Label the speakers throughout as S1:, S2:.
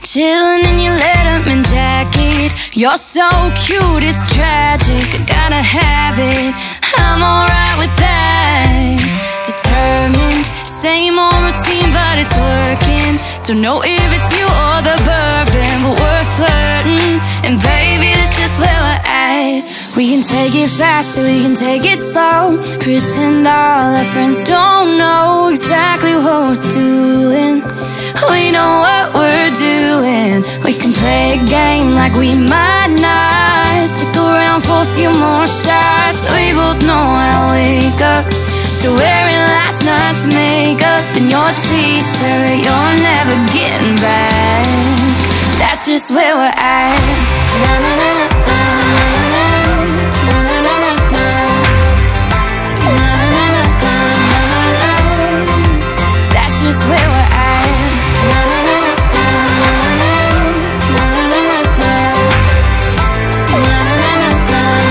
S1: Chillin' in your Letterman jacket. You're so cute, it's tragic. I gotta have it, I'm alright with that. Determined, same old routine, but it's working. Don't know if it's you or the bourbon, but we're flirting. And baby, that's just where we're at. We can take it fast or we can take it slow. Pretend all our friends don't know exactly what we're doing. We know what we're doing. We can play a game like we might not. Stick around for a few more shots. We both know I'll wake up still wearing last night's makeup. And your t-shirt, you're never getting back. That's just where we're at. Na, na, na, na, na, na, na, na, na, na. Na, na, na, na, na, na, na. That's just where we're at. Na, na, na, na, na, na, na, na, na, na. Na, na, na, na,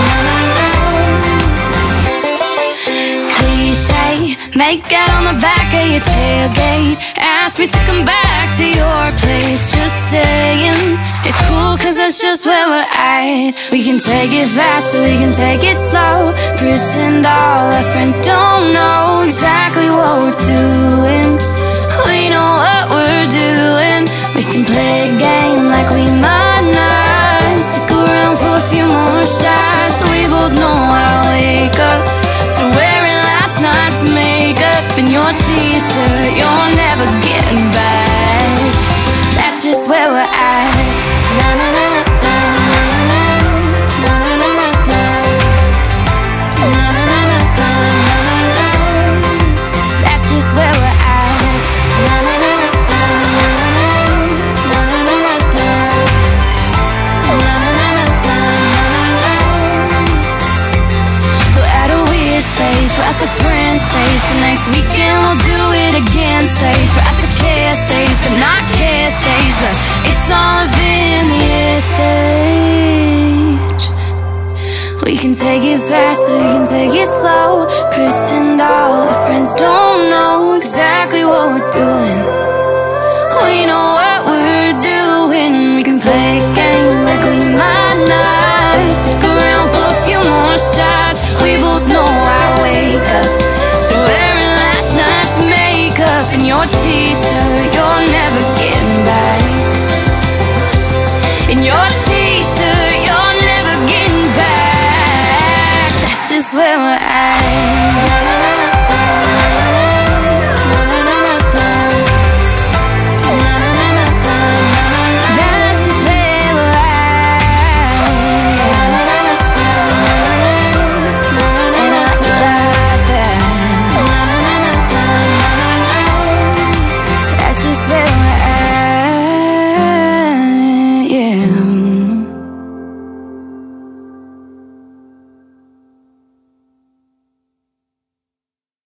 S1: na, na, na. Cliche, make out on the back of your tailgate. Ask me to come back to your place. Just saying, it's cool cause that's just where we're at. We can take it fast or we can take it slow. Pretend all our friends don't know exactly what we're doing. We know what we're doing. We can play a game like we might not. Stick around for a few more shots. We both know I'll wake up still wearing last night's makeup. And your t-shirt, you're never getting back. That's just where we're at. Na na na na na na na na na na na. Na na na na na na na. That's just where we're at. Na na na na na na na na na na. Na na na na na na na. We're at a weird stage, we're at the friend stage. The next weekend we'll do it again stage. We're at the care stage, but not care stage. It's all up in the air stage. We can take it fast or we can take it slow. Pretend all our friends don't know exactly what we're doing. We know what we're doing. We can play a game like we might